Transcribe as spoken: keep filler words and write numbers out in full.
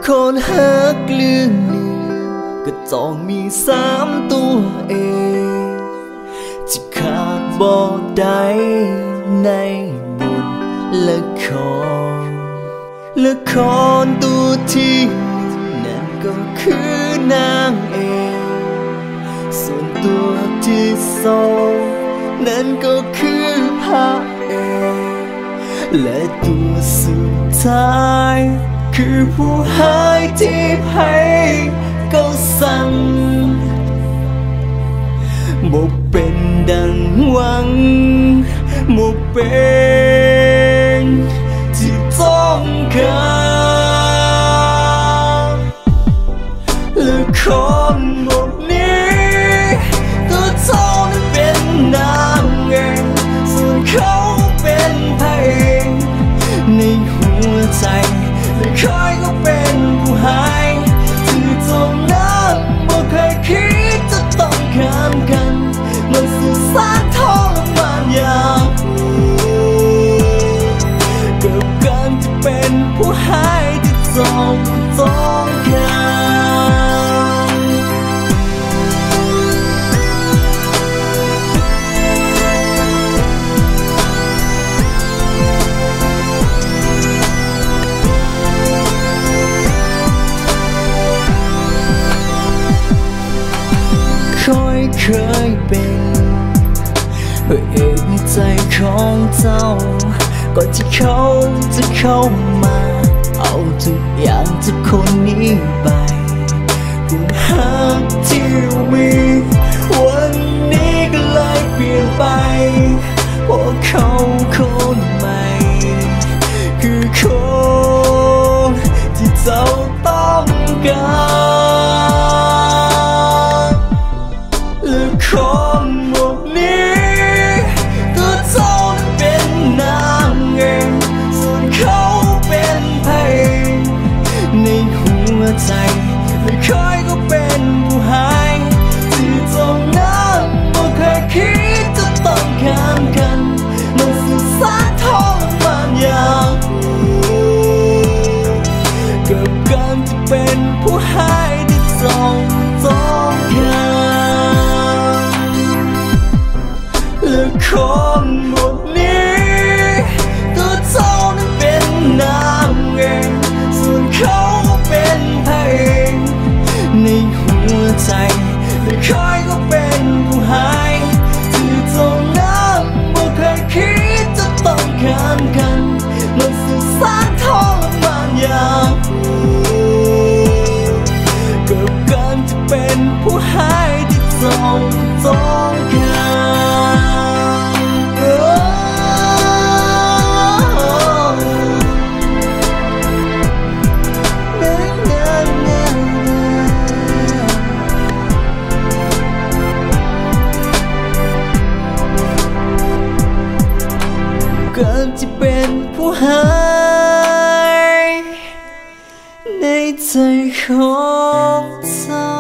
คนหักเรื่องหนึ่งก็ต้องมีสามตัวเองที่ขาดบ่ได้ในบทละครละครตัวที่นั่นก็คือนางเอกส่วนตัวที่สองนั่นก็คือพระเอกและตัวสุดท้ายคือผู้หายที่ให้ก็สั่งบ่เป็นดังหวังบ่เป็นที่ต้องการละครบทนี้ตัวเจ้านั้นเป็นนางเอกส่วนเขาเป็นพระเอกในหัวใจและใครก็เป็นผู้หายที่ตรงนั้นบ่เคยคิดจะต้องข้ามกันมันสื่อสารทรมานอย่างกับการจะเป็นผู้หายที่ต้องต้องการค่อยเคยเป็นพระเอกในใจของเจ้าก่อนที่เขาจะเข้ามาเอาทุกอย่างจากคนนี้ไปความหักที่มีวันนี้ก็เลยเปลี่ยนไปเพราะเขาคนใหม่คือคนที่เจ้าต้องการละครบทนี้ตัวเจ้านั้นเป็นนางเอกส่วนเขาเป็นพระเอกในหัวใจและใครก็เป็นผู้หายที่ตรงนั้นบ่เคยคิดจะต้องข้ามกันมันสื่อสารทรมานอย่างกับการจะเป็นผู้หายที่ต้องต้องการละครบทนี้ตัวเจ้านั้นเป็นนางเอกส่วนเขาเป็นพระเอกในหัวใจและใครก็เป็นผู้หายที่ตรงนั้นบ่เคยคิดจะต้องข้ามกันมันสื่อสารทรมานอย่างกับการจะเป็นผู้หายที่ต้องต้องการการจะเป็นผู้หายในใจของเธอ